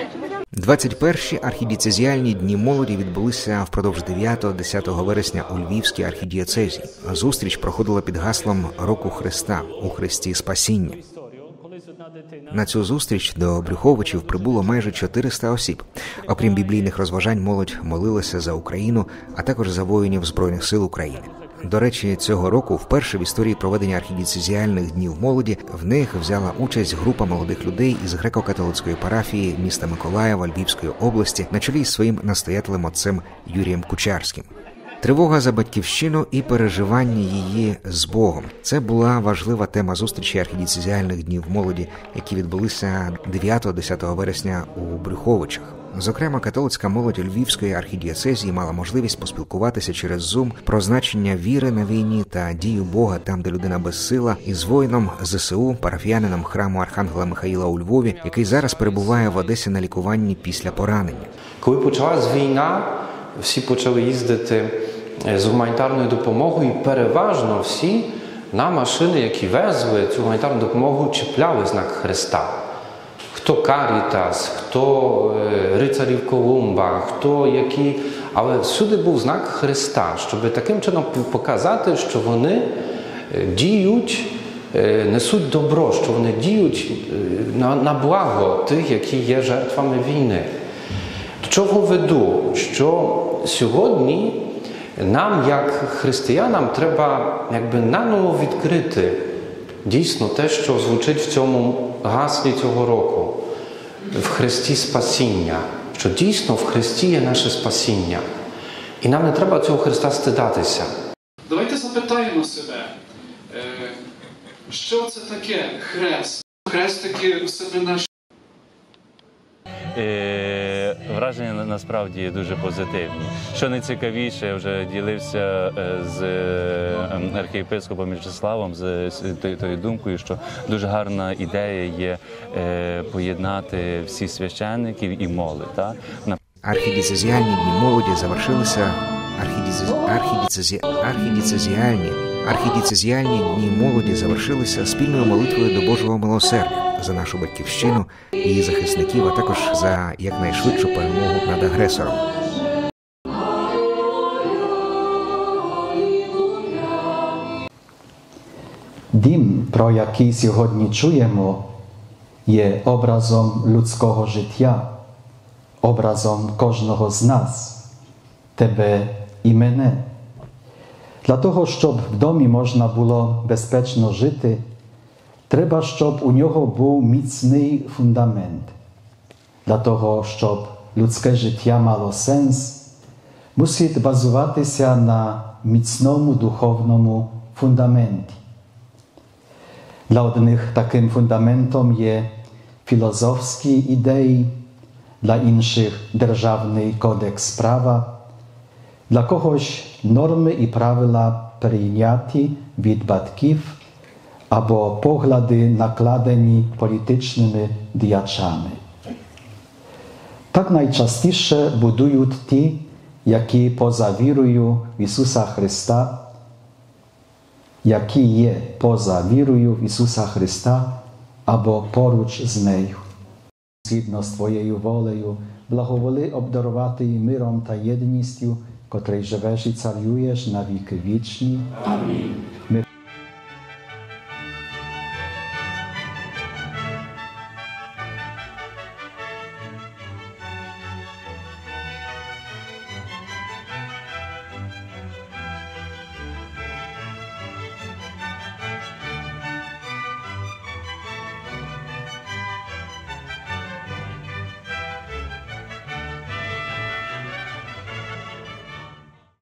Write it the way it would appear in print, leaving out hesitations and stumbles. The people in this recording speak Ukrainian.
21-ті архідієцезіальні дні молоді відбулися впродовж 9-10 вересня у Львівській архідієцезі. Зустріч проходила під гаслом «Року Христа. У Христі спасіння». На цю зустріч до Брюховичів прибуло майже 400 осіб. Окрім біблійних розважань, молодь молилася за Україну, а також за воїнів Збройних сил України. До речі, цього року вперше в історії проведення архідієцезіальних днів молоді в них взяла участь група молодих людей із греко-католицької парафії міста Миколаєва Львівської області на чолі з своїм настоятелем отцем Юрієм Кучарським. Тривога за батьківщину і переживання її з Богом – це була важлива тема зустрічі архідієцезіальних днів молоді, які відбулися 9-10 вересня у Брюховичах. Зокрема, католицька молодь Львівської архідієцезії мала можливість поспілкуватися через Zoom про значення віри на війні та дію Бога там, де людина безсила, із воїном ЗСУ, парафіянином храму Архангела Михаїла у Львові, який зараз перебуває в Одесі на лікуванні після поранення. Коли почалась війна, всі почали їздити з гуманітарною допомогою, і переважно всі на машини, які везли цю гуманітарну допомогу, чіпляли знак Христа. Хто Карітас, хто рицарів Колумба, хто які... Але всюди був знак Христа, щоб таким чином показати, що вони діють, несуть добро, що вони діють на благо тих, які є жертвами війни. До чого веду? Що сьогодні нам, як християнам, треба наново відкрити дійсно те, що звучить в цьому гаслі цього року. В Христі спасіння. Що дійсно в Христі є наше спасіння. І нам не треба цього Христа стидатися. Давайте запитаємо себе, що це таке хрест? Хрестики у себе наші. Враження насправді дуже позитивні. Що найцікавіше, вже ділився з архієпископом В'ячеславом з тою думкою, що дуже гарна ідея є поєднати всіх священників і молодь. Так? Архідієцезіальні дні молоді завершилися Архідієцезіальні дні молоді завершилися спільною молитвою до Божого милосердя за нашу батьківщину і її захисників, а також за якнайшвидшу перемогу над агресором. Дім, про який сьогодні чуємо, є образом людського життя, образом кожного з нас, тебе і мене. Для того, щоб в домі можна було безпечно жити, треба, щоб у нього був міцний фундамент. Для того, щоб людське життя мало сенс, мусить базуватися на міцному духовному фундаменті. Для одних таким фундаментом є філософські ідеї, для інших державний кодекс права, для когось норми і правила прийняті від батьків або погляди, накладені політичними діячами. Так найчастіше будують ті, які поза вірою в Ісуса Христа, які є поза вірою в Ісуса Христа або поруч з нею. Згідно з Твоєю волею, благоволи обдарувати і миром та єдністю, котрий живеш і царюєш на віки вічні. Амінь.